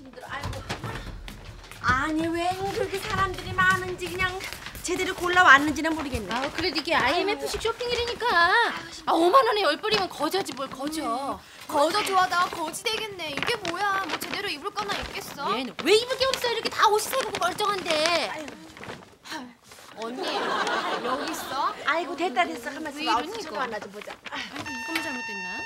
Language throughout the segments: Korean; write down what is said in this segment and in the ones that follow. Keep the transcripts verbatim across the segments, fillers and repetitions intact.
힘들어. 아이고. 아니 왜 그렇게 사람들이 많은지 그냥 제대로 골라왔는지는 모르겠네. 아 그래도 이게 아이엠에프식 쇼핑이라니까. 아 오만 원에 열 벌이면 거저지 뭘 거저. 거저 좋아하다가 거지 되겠네. 이게 뭐야? 뭐 제대로 입을 거나 입겠어? 얘는 왜 입을 게 없어? 이렇게 다 옷이 새고고 멀쩡한데. 아유. 언니 여기 있어? 아이고 됐다 됐어. 가만있어. 왜 봐. 이러니, 어떻게 이거? 하나 좀 보자. 아니 이거만 잘못됐나?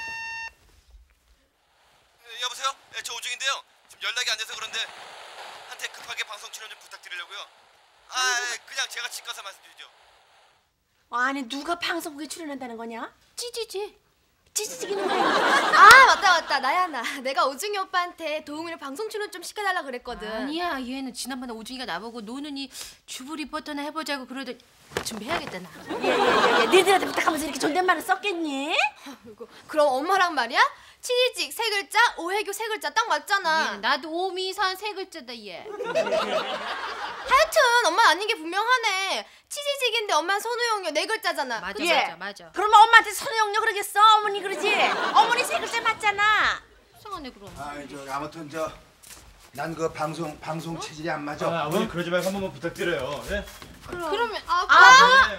예, 여보세요? 예, 저 오중인데요. 지금 연락이 안 돼서 그런데 한테 급하게 방송 출연 좀 부탁드리려고요. 아, 예, 그냥 제가 집 가서 말씀드리죠. 아니 누가 방송국에 출연한다는 거냐? 찌찌지. 찌찌찌기는 거야. 아 맞다 맞다 나야 나. 내가 오중이 오빠한테 도움이를 방송 출연 좀 시켜달라 그랬거든. 아니야 얘는 지난번에 오중이가 나보고 노는이 주부 리포터나 해보자고 그러더니 준비해야겠다 나. 예예예. 니들한테 부탁하면서 이렇게 존댓말을 썼겠니? 아이고, 그럼 엄마랑 말이야? 치지직 세 글자, 오해교 세 글자 딱 맞잖아. 얘는 나도 오미산 세 글자다 얘. 하여튼 엄마 아닌 게 분명하네. 치지직인데 엄마는 선우용료 네 글자잖아. 맞아 예. 맞아 맞아. 그러면 엄마한테 선우용료 그러겠어? 어머니 그러지? 어머니 세 글자 맞잖아. 이상하네 그럼. 아이 저 아무튼 저 난 그 방송 방송 체질이 안 맞아. 아, 아버님 그러지 말고 한 번만 부탁드려요. 예? 그러면 아빠. 아!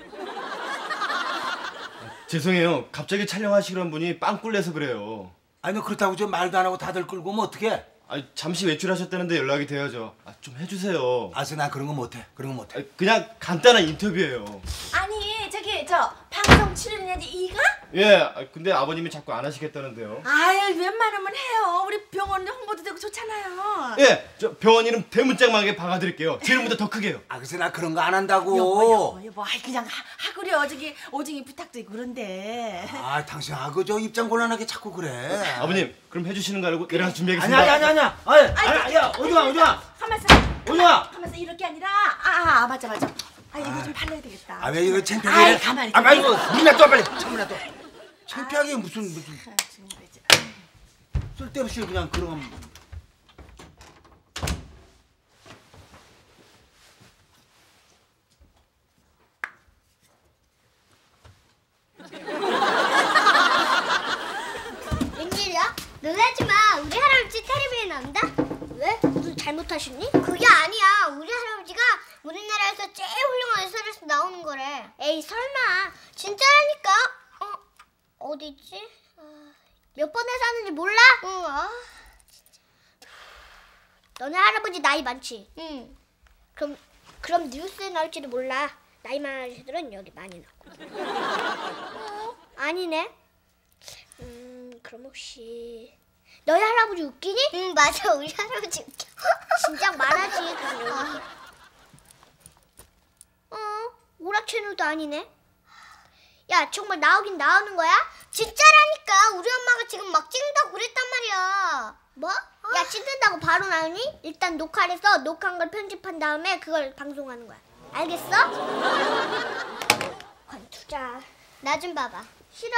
죄송해요. 갑자기 촬영하시려는 분이 빵꿀 내서 그래요. 아니 너 그렇다고 저 말도 안 하고 다들 끌고 오면 어떡해? 아, 잠시 외출하셨다는데 연락이 돼야죠. 아, 좀 해주세요. 아서 나 그런 거 못해. 그런 거 못해. 아, 그냥 간단한 인터뷰예요. 아니 저기 저 방송 출연이냐지 이가? 예, 아, 근데 아버님이 자꾸 안 하시겠다는데요. 아유 웬만하면 해요. 우리 병원 홍보도 되고 좋잖아요. 예, 저 병원 이름 대문짝만하게 박아드릴게요. 제 이름보다 더 크게요. 아 그래서 나 그런 거 안 한다고. 여보 여보 여보 아이 그냥 하, 하구려. 저기 오중이 부탁도 있고 그런데. 아 당신 아그 저 입장 곤란하게 자꾸 그래. 아버님, 그럼 해주시는 거 알고 내려가서 아니야 준비하겠습니다. 아니야 아니야 아니야. 아니 아니 야 오지마 오지마 가만있어. 오지마. 가만있어. 이렇게 아니라 아, 아 맞아 맞아. 아 이거 좀 팔려야 되겠다. 아 왜 이거 창피하게? 아이 이래? 가만히 있어. 아 빨리 이거 문 놔둬 빨리. 창문 놔둬. 창피하게 무슨 무슨 아, 정말이지. 쓸데없이 그냥 그런. 웬일이야? 놀라지 마. 우리 할아버지 텔레비에 나온다? 왜? 무슨 잘못하셨니? 그게 아니야. 우리 할아버지가 우리나라에서 제일 훌륭한 의사로서 나오는 거래. 에이 설마. 진짜라니까. 어? 어디지? 아, 몇 번에 사는지 몰라? 응. 아, 진짜. 너네 할아버지 나이 많지? 응. 그럼 그럼 뉴스에 나올지도 몰라. 나이 많은 아저씨들은 여기 많이 나고. 어? 아니네. 음, 그럼 혹시 너희 할아버지 웃기니? 응, 맞아. 우리 할아버지 웃겨. 진작 말하지. 그럼 어, 오락 채널도 아니네. 야, 정말 나오긴 나오는 거야? 진짜라니까. 우리 엄마가 지금 막 찍는다고 그랬단 말이야. 뭐? 야, 찍는다고 바로 나오니? 일단 녹화를 해서 녹화한 걸 편집한 다음에 그걸 방송하는 거야. 알겠어? 관투자. 나 좀 봐봐. 싫어.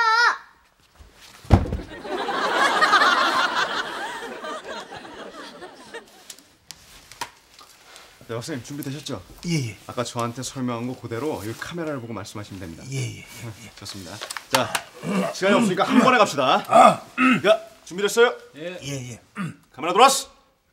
네, 박사님 준비되셨죠? 예예. 아까 저한테 설명한 거 그대로 이 카메라를 보고 말씀하시면 됩니다. 예예. 예, 예. 좋습니다. 자, 시간이 없으니까 한 번에 갑시다. 야, 준비됐어요? 예 예. 카메라 돌았어.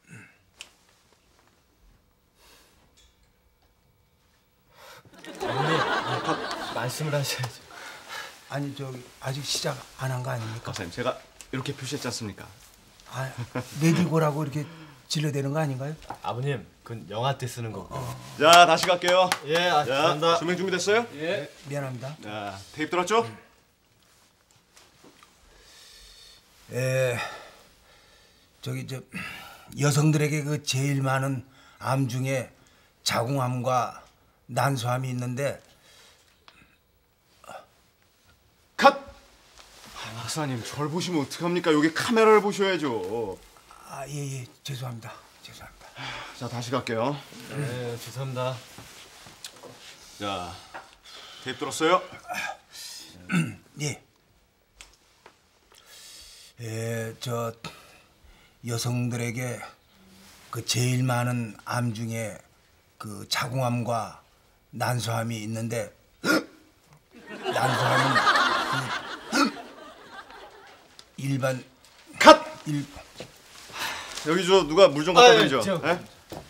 말씀을 하셔야죠. 아니 저기 아직 시작 안 한 거 아닙니까? 박사님, 제가 이렇게 표시했지 않습니까? 아 내디고라고 이렇게 질러대는 거 아닌가요? 아버님, 그건 영화 때 쓰는 거고. 자, 다시 갈게요. 예, 아, 자, 감사합니다. 조명 준비됐어요? 예. 미안합니다. 자, 테이프 들었죠? 에 저기 저 여성들에게 그 제일 많은 암 중에 자궁암과 난소암이 있는데 컷! 아, 박사님, 절 보시면 어떡합니까? 여기 카메라를 보셔야죠. 아 예예 죄송합니다 죄송합니다. 자, 다시 갈게요. 네, 죄송합니다. 자, 테이프 들었어요? 예. 예, 저 여성들에게 그 제일 많은 암 중에 그 자궁암과 난소암이 있는데 난소암은 그 일반 컷! 일 여기 저 누가 물 좀 갖다 아, 예, 드리죠. 제가- 예?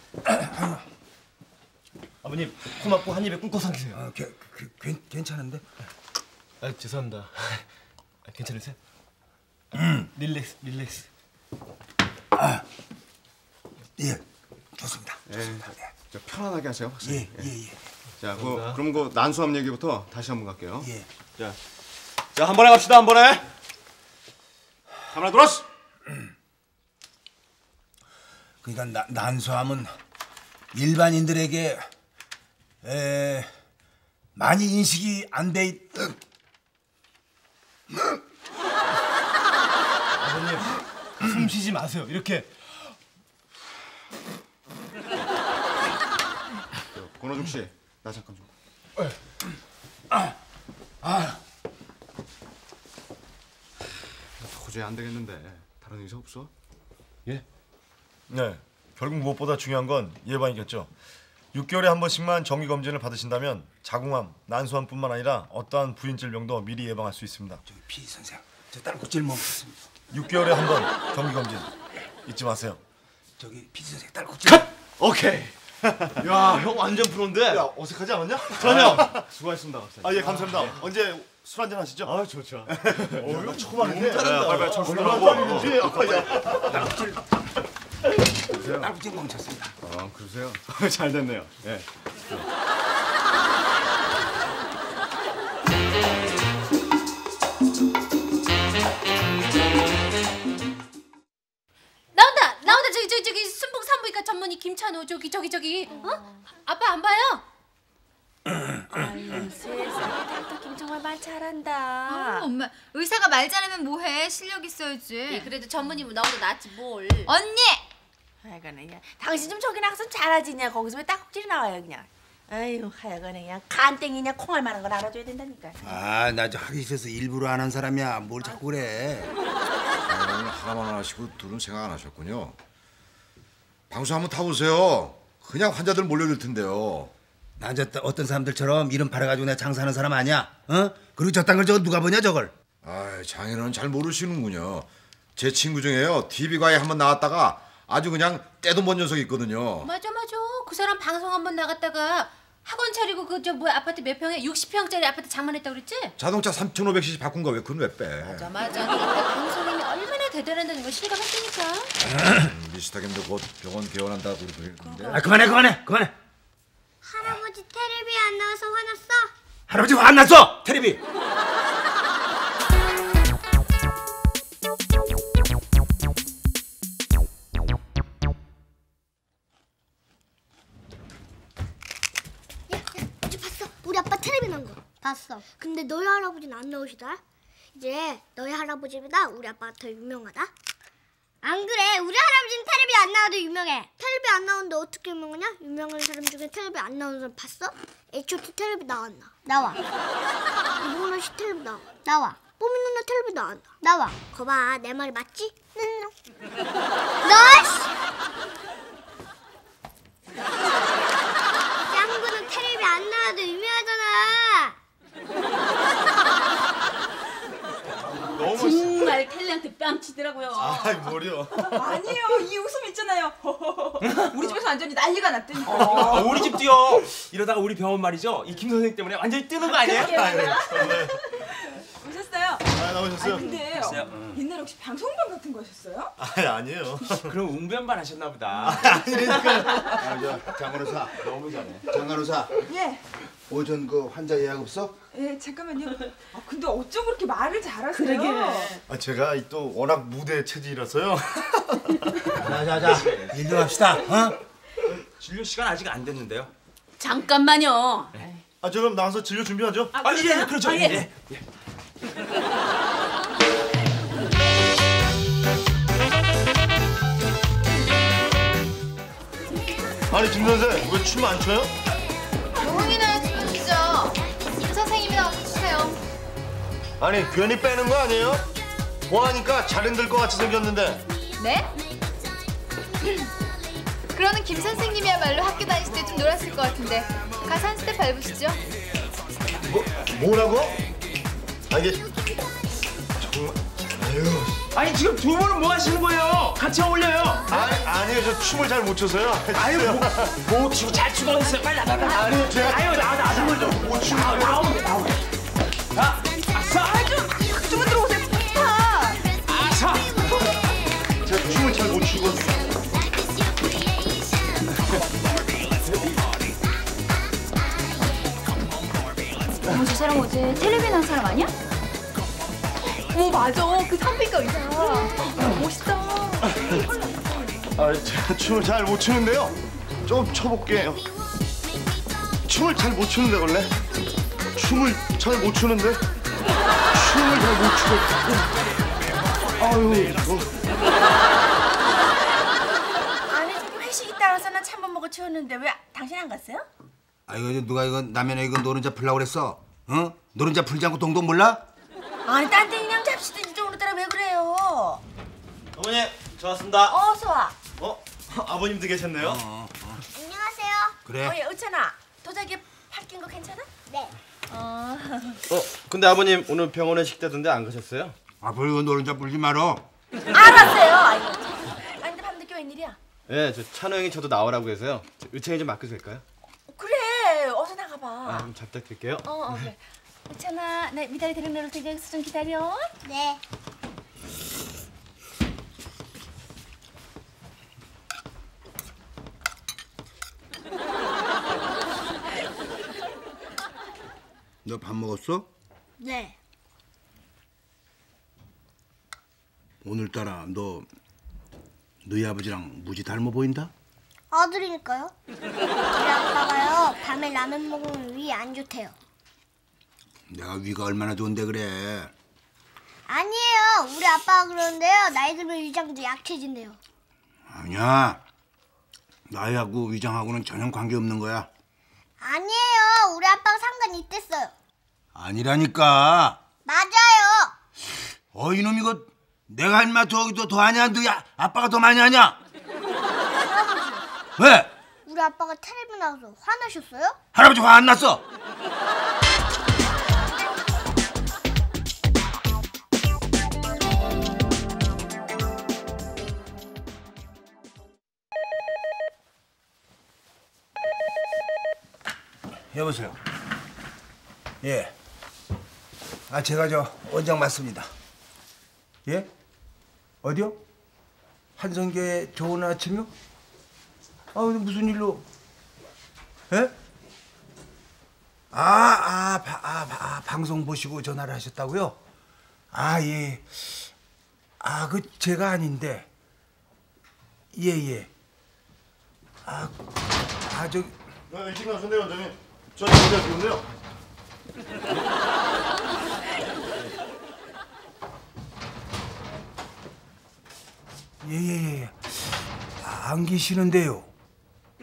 아버님 코 맞고 한 입에 꿀꺽 삼키세요. 아, 게, 그, 괜, 괜찮은데? 아 죄송합니다. 아, 괜찮으세요? 음. 릴렉스 릴렉스. 예, 좋습니다. 좋습니다. 예, 자, 편안하게 하세요. 박사님. 예, 예. 예. 자, 그, 그럼 그 난수함 얘기부터 다시 한번 갈게요. 예. 자, 자, 한 번에 갑시다. 한 번에. 카메라 돌았어. 그러니까 나, 난소함은 일반인들에게 에, 많이 인식이 안 돼 있. 아버님 숨 쉬지 마세요. 이렇게. 권호중 씨, 나 잠깐 좀. 아, 아, 도저히 안 되겠는데. 다른 의사 없어? 예? 네. 결국 무엇보다 중요한 건 예방이겠죠. 육 개월에 한 번씩만 정기 검진을 받으신다면 자궁암, 난소암뿐만 아니라 어떠한 부인 질병도 미리 예방할 수 있습니다. 저기 피 선생, 저 딸꾹질 멈췄습니다. 육 개월에 한 번 정기 검진 잊지 마세요. 저기 피 선생 딸꾹질. 오케이. 야, 형 완전 프로인데. 야, 어색하지 않았냐? 전혀. 수고하셨습니다, 박사님. 아, 예, 감사합니다. 언제 술 한잔 하시죠? 아, 좋죠. 어, 이거 처음 하는데. 야, 빨리빨리 철수를 하고. 딸꾹질. 딸꾹질 멈췄습니다. 아, 그러세요? 잘 됐네요. 예. 나온다 나온다 저기 저기 저기 순풍 산부인과 전문의 김찬호 저기 저기 저기 어? 아빠 안 봐요? 아유 세상에 닥터 김 정말 말 잘한다. 아, 엄마 의사가 말 잘하면 뭐해? 실력 있어야지. 예, 그래도 전문의면 나보다 낫지 뭘. 언니! 하여간에 그냥 당신 좀 저기 나가서 잘하지 그냥 거기서 왜 딱꼭질이 나와요 그냥. 아유 하여간에 그냥 간땡이냐 콩알 만한 건 알아줘야 된다니까. 아, 나 저 하기 싫어서 일부러 안 한 사람이야. 뭘 자꾸 그래? 아, 하나만 하시고 둘은 생각 안 하셨군요. 방송 한번 타보세요. 그냥 환자들 몰려들 텐데요. 나 저 어떤 사람들처럼 이름 팔아가지고 내가 장사하는 사람 아니야? 어? 그리고 저딴 걸 저거 누가 보냐 저걸? 아, 장인어른 잘 모르시는군요. 제 친구 중에요. 티비과에 한번 나왔다가 아주 그냥 때도 못 녀석이 있거든요. 맞아 맞아 그 사람 방송 한번 나갔다가 학원 차리고 그 저 뭐야 아파트 몇 평에 육십 평짜리 아파트 장만했다고 그랬지? 자동차 삼천오백 씨씨 바꾼 거 왜 그건 왜 빼? 맞아 맞아 그때 방송인이 얼마나 대단하다는 걸 실감했으니까. 음, 미스터김도 곧 병원 개원한다고 그러는데. 아, 그만해, 그만해, 그만해. 할아버지 텔레비 안 나와서 화났어? 할아버지 화 안 났어? 테레비. 어제 봤어? 우리 아빠 텔레비 나온 거 봤어. 근데 너희 할아버지는 안 나오시더라. 이제 너희 할아버지보다 우리 아빠가 더 유명하다. 안 그래? 우리 할아버지는 텔레비 안 나와도 유명해. 텔레비 안 나오는데 어떻게 유명하냐? 유명한 사람 중에 텔레비 안 나오는 사람 봤어? 에이치 오 티 텔레비 나왔나? 나와. 이봉원 씨 텔레비 나와. 나와. 뽀미 누나 텔레비 나왔나? 나와. 거봐, 내 말이 맞지? 응. 너씨! 짱구는 텔레비 안 나와도 유명하잖아. 너무 멋있어. 정말 탤런트 뺨치더라고요. 아, 머리요. 아니에요. 이 웃음 있잖아요. 우리 집에서 완전히 난리가 났더니. 아, 우리 집도요. 이러다가 우리 병원 말이죠. 이 김 선생 때문에 완전히 뜨는 거 아니에요? 오셨어요? 아, 나오셨어요? 아 근데 글쎄요. 옛날에 혹시 방송반 같은 거 하셨어요? 아, 아니에요. 그럼 웅변반 하셨나 보다. 아, 저 장간호사. 너무 잘해. 장간호사. 예. 오전 그 환자 예약 없어? 예 잠깐만요. 아 근데 어쩜 그렇게 말을 잘하세요? 그러게. 아, 제가 또 워낙 무대 체질이라서요. 자자자, 일 좀 합시다. 어? 진료 시간 아직 안 됐는데요. 잠깐만요. 아, 저 그럼 나가서 진료 준비하죠? 아, 예, 예, 그렇죠. 아, 예. 예. 예. 아니, 김 선생, 왜 춤 안 춰요? 형이나 주시죠. 김 선생님이 나와서 주세요. 아니, 괜히 빼는 거 아니에요? 뭐 하니까 잘 힘들 것 같이 생겼는데. 네? 그러는 김 선생님이야말로 학교 다니실 때 좀 놀았을 것 같은데 가서 한 스텝 밟으시죠. 뭐, 뭐라고? 아, 이게 정말, 아유. 아니 지금 두 분은 뭐 하시는 거예요? 같이 어울려요. 아니, 아니요, 저 춤을 잘 못 춰서요. 아유, 뭐, 뭐 추고 잘 추고 있어요. 빨리 나가. 나가. 아니요, 제가 아유, 나와, 나와, 나와. 못 추고. 나와, 나오게, 나오게. 자, 아싸. 그쪽으로 들어오세요. 좋다. 아싸. 제가 춤을 잘 못 추거든요. 어머 저 사람 어제 텔레비전 한 사람 아니야? 어머 맞아 그 선비가 의사 멋있다. 아, 제가 춤을 잘 못 추는데요. 좀 춰볼게요. 춤을 잘 못 추는데 원래 춤을 잘 못 추는데 춤을 잘 못 추고. 아유, 어. 아니 저기 회식이 따라서 난 찬밥 먹어 치웠는데 왜 당신 안 갔어요? 아 이거 누가 이거 남의 이거 노른자 풀라고 그랬어? 어? 노른자 풀지 않고 동동 몰라? 아니 딴 데 그냥 잡시든지 좀 오늘따라 왜 그래요? 어머니, 저 왔습니다. 어서 와. 어? 아버님도 계셨네요? 안녕하세요. 그래. 어, 예, 의찬아 도자기 팔 낀 거 괜찮아? 네. 어. 어, 근데 아버님 오늘 병원에 식대던데 안 가셨어요? 앞으로 이거 노른자 풀지 말어. 알았어요. 아이고 참. 아니 근데 밤늦게 웬일이야? 네, 저 찬호 형이 저도 나오라고 해서요. 의창이 좀 맡겨도 될까요? 그래 어서 나가봐. 아, 그럼 잘 부탁드릴게요. 어, 어 그래. 의찬아 나 미달이 데리고 내려올 테니까 여기서 좀 기다려. 네. 너 밥 먹었어? 네. 오늘따라 너 너희 아버지랑 무지 닮아 보인다? 아들이니까요. 우리 아빠가요 밤에 라면 먹으면 위에 안 좋대요. 내가 위가 얼마나 좋은데 그래. 아니에요. 우리 아빠가 그러는데요. 나이 들면 위장도 약해진대요. 아니야. 나이하고 위장하고는 전혀 관계없는 거야. 아니에요. 우리 아빠가 상관 있댔어요. 아니라니까. 맞아요. 어 이놈 이거 내가 인마 저기도 더 하냐? 너희 아- 아빠가 더 많이 하냐? 할아버지. 왜? 우리 아빠가 텔레비 나와서 화나셨어요? 할아버지 화 안 났어? 여보세요. 예. 아 제가 저 원장 맞습니다. 예? 어디요? 한성교회 좋은 아침이요? 아 근데 무슨 일로? 예? 아, 아, 바, 아, 바, 아 방송 보시고 전화를 하셨다고요? 아 예. 아 그 제가 아닌데. 예 예. 아, 아 저기. 아, 일찍 나셨네요, 원장님. 저 진짜 좋은데요. 예예예. 예. 아, 안 계시는데요. 예.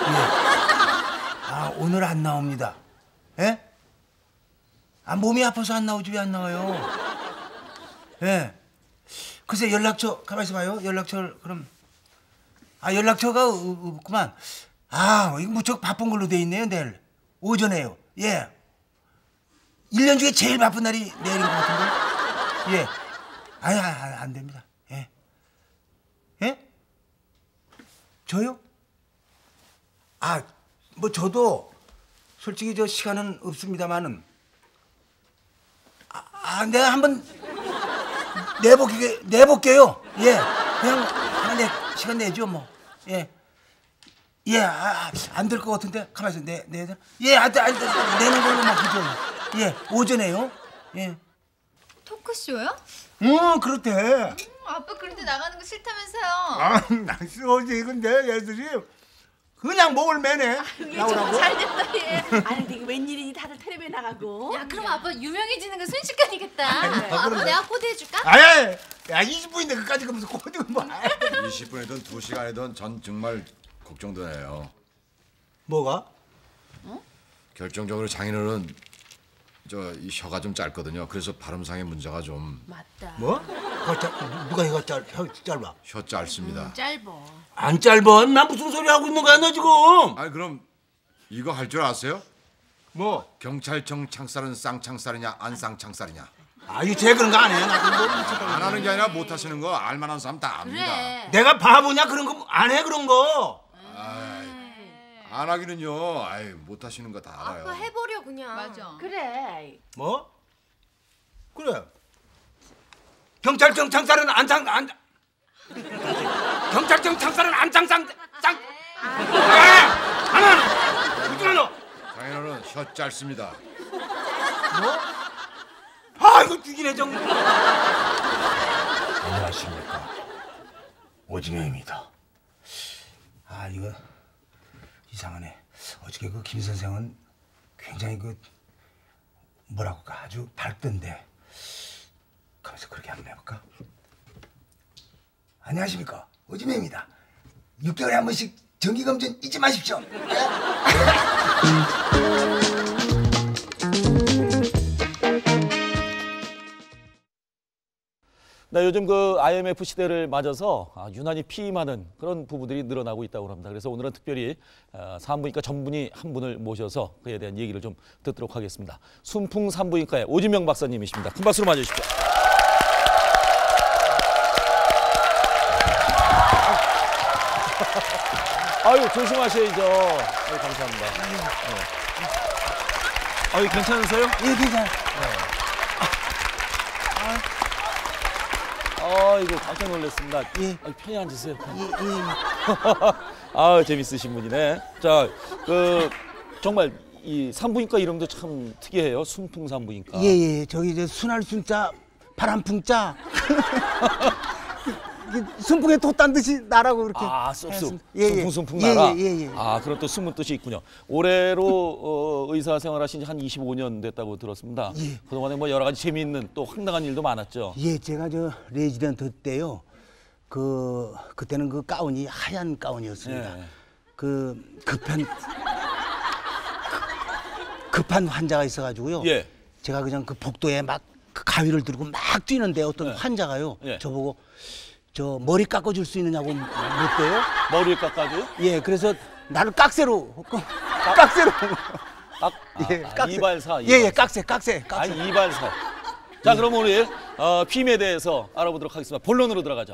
아 오늘 안 나옵니다. 예? 아 몸이 아파서 안 나오지 왜 안 나와요? 예. 글쎄 연락처 가만 있어봐요. 연락처를 그럼 아 연락처가 없- 없구만. 아 이거 무척 바쁜 걸로 돼 있네요. 내일 오전에요. 예. 일 년 중에 제일 바쁜 날이 내일인 것 같은데. 예. 아니 안, 안 됩니다. 예. 예? 저요? 아, 뭐 저도 솔직히 저 시간은 없습니다만은 아, 아 내가 한번 내볼게 내볼게요. 예, 그냥 하나 내 시간 내죠 뭐. 예, 예, 아, 안 될 것 같은데 가만 있어 내 내. 예, 안 돼, 안 돼, 내는 걸로 막 그죠. 예, 오전에요. 예. 토크쇼요? 음, 그렇대. 음, 아빠 그런데 나가는 거 싫다면서요. 아, 낯설지 근데 얘들이 그냥 목을 매네. 나오라고. 잘됐다 얘. 아니 근데 이게 웬일이니 다들 텔레비에 나가고. 야 그럼 아빠 유명해지는 거 순식간이겠다. 아니, 어, 아빠 그런데. 내가 코드해줄까? 아예, 야 이십 분인데 그까지 가면서 코딩 뭐? 이십 분이든 두 시간이든 전 정말 걱정돼요. 뭐가? 결정적으로 장인어른 저 이 혀가 좀 짧거든요. 그래서 발음상의 문제가 좀 맞다. 뭐? 그거 짜, 누가 이거 짧, 혀 짧아? 혀 짧습니다. 짧어. 안 짧아? 나 무슨 소리 하고 있는 거야 너 지금? 아니 그럼 이거 할 줄 아세요? 뭐? 경찰청 창살은 쌍창살이냐 안 쌍창살이냐? 아유 쟤 그런 거 안 해요. 안 하는 게 아니라 못 하시는 거 알만한 사람 다 압니다. 그래. 내가 바보냐 그런 거 안 해 그런 거. 안 하기는요. 아이 못 하시는 거 다 알아요. 아빠 해버려 그냥. 맞아. 그래. 뭐? 그래. 경찰청 창살은 안창 안. 경찰청 창살은 안창상 짱. 하나. 이쪽으로. 장인어른 혀 짧습니다. 뭐? 아 이거 죽이네 정. 안녕하십니까. 오징어입니다. 아 이거 이상하네. 어저께 그 김 선생은 굉장히 그 뭐라고 할까 아주 밝던데. 가면서 그렇게 한번 해볼까? 안녕하십니까. 오징어입니다. 육 개월에 한 번씩 정기검진 잊지 마십시오. 네, 요즘 그 아이엠에프 시대를 맞아서 아, 유난히 피임하는 그런 부부들이 늘어나고 있다고 합니다. 그래서 오늘은 특별히 어, 산부인과 전문의 한 분을 모셔서 그에 대한 얘기를 좀 듣도록 하겠습니다. 순풍 산부인과의 오진명 박사님이십니다. 큰 박수로 맞아주십시오. 아유 조심하셔야죠. 아유 감사합니다. 네. 아유 괜찮으세요? 예 괜찮아. 아이고 깜짝 놀랐습니다. 예. 아유, 편히 앉으세요. 예, 예. 아 재밌으신 분이네. 자, 그 정말 이 산부인과 이름도 참 특이해요. 순풍 산부인과. 예예. 저기 이제 순할 순자 바람풍자. 순풍에 돛단 듯이 나라고 그렇게. 아 쑥쑥. 예, 순풍 순풍 예, 나라. 예, 예, 예. 아 그런 또 숨은 뜻이 있군요. 올해로 어, 의사 생활하신 지 한 이십오 년 됐다고 들었습니다. 예. 그동안에 뭐 여러 가지 재미있는 또 황당한 일도 많았죠. 예, 제가 저 레지던트 때요. 그 그때는 그 가운이 하얀 가운이었습니다. 예. 그 급한 급한 환자가 있어가지고요. 예. 제가 그냥 그 복도에 막 그 가위를 들고 막 뛰는데 어떤 예. 환자가요. 예. 저보고 저 머리 깎아줄 수 있느냐고 묻대요. 머리 깎아줘요? 예, 그래서 나를 깍새로 깍새로 깍, 예, 아, 깍새. 이발사. 예, 예, 깍새, 깍새, 아 깍새. 이발사. 자 그럼 우리 어, 피임에 대해서 알아보도록 하겠습니다. 본론으로 들어가죠.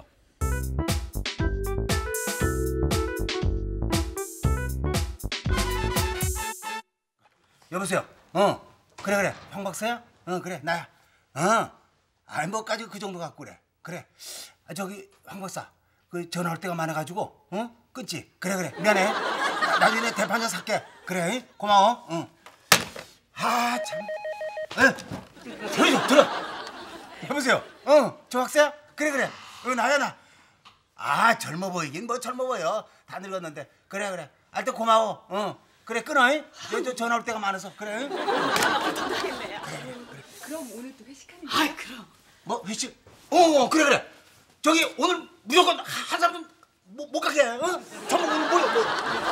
여보세요. 어, 그래 그래. 황 박사야? 어, 그래 나야. 어, 아니 뭐까지 그 정도 갖고 그래. 그래. 아, 저기 황 박사, 그 전화할 때가 많아가지고, 어, 끊지. 그래 그래. 미안해. 나, 나중에 대판자 살게. 그래. 고마워. 응. 아 참. 에, 들어 좀 들어. 여보세요. 어, 저 박사야? 그래 그래. 어, 나야 나. 아 젊어 보이긴 뭐 젊어 보여. 다 늙었는데. 그래 그래. 하여튼 고마워. 어. 그래 끊어. 저, 저 전화 올 때가 많아서. 그래. 그래, 그래. 그럼 오늘 또 회식하는 거야? 아이 그럼. 뭐 회식? 어, 어 그래 그래. 저기 오늘 무조건 한 사람도 못, 못 가게 해. 어? 전부 오늘 모여. 뭐.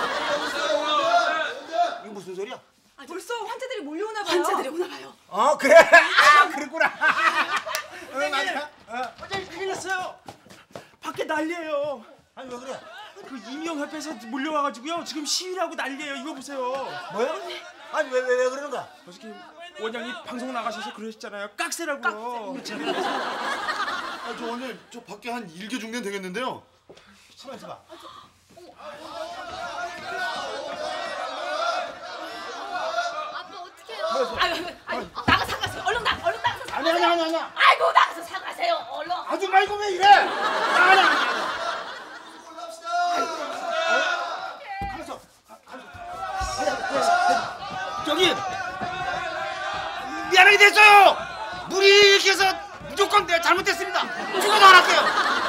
이거 무슨 소리야? 아, 벌써 환자들이 몰려오나 봐요. 환자들이 오나 봐요. 어 그래. 아 그랬구나. 어, 맞아. 어. 원장님 큰일 났어요. 밖에 난리예요. 아니 왜 그래? 그 임용협회에서 몰려와가지고요. 지금 시위하고 난리예요. 이거 보세요. 뭐야? 아니 왜 왜 왜 그러는 거야? 어저께 원장님 방송 나가셔서 그러셨잖아요. 깍새라고요. 아, 저 오늘 저 밖에 한 일개 중년 되겠는데요. 가만 있어봐. 아빠 어떡해요? 아유, 아유, 나가서 사가세요. 얼른 나, 얼른 나가서 사가세요. 아니 아니 아니 아니. 아이고 나가서 사가세요. 얼른. 아주 말고 왜 이래? 아니 아니 아니. 가만있어. 저기 미안하게 됐어요. 무리해서 무조건 내가 잘못했습니다. 죽어도 안 할게요.